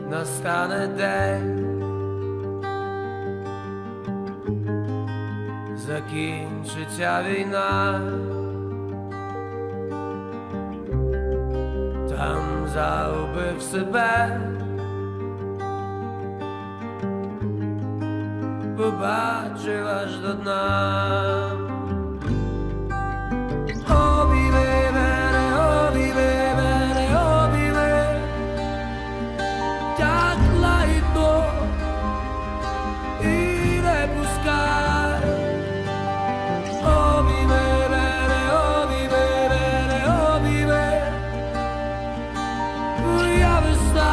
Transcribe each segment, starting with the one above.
настане день, закінчиться війна, там загубив себе, побачив аж до дна. Обійми мене, обійми мене, обійми, так лагідно і не пускай. Обійми мене, обійми мене, обійми, моя весна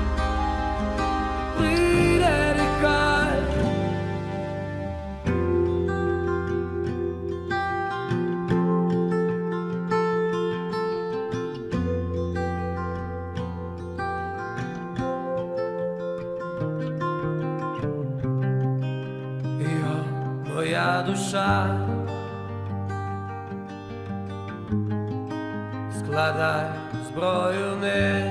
прийде, нехай. Моя душа, складай зброю вниз.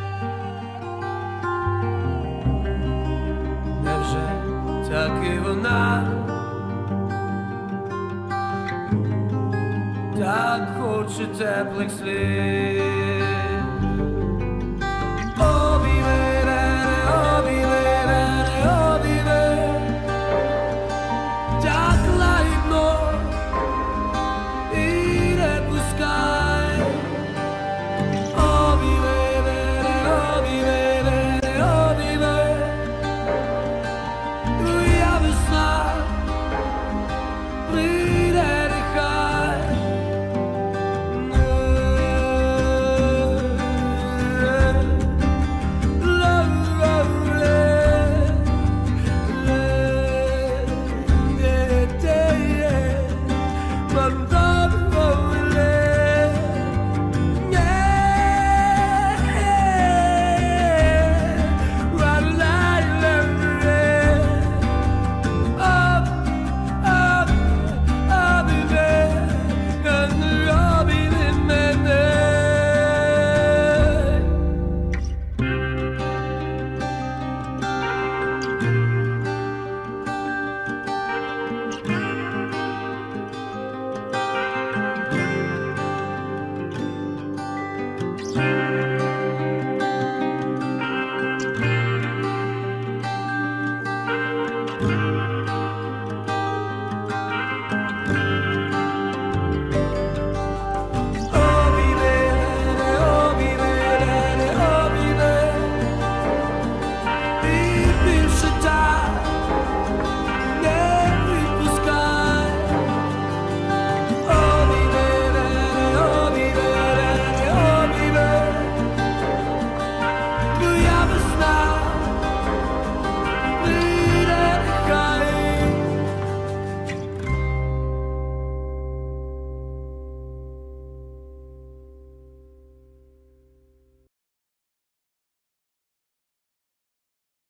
Невже так і вона так хоче теплих слів?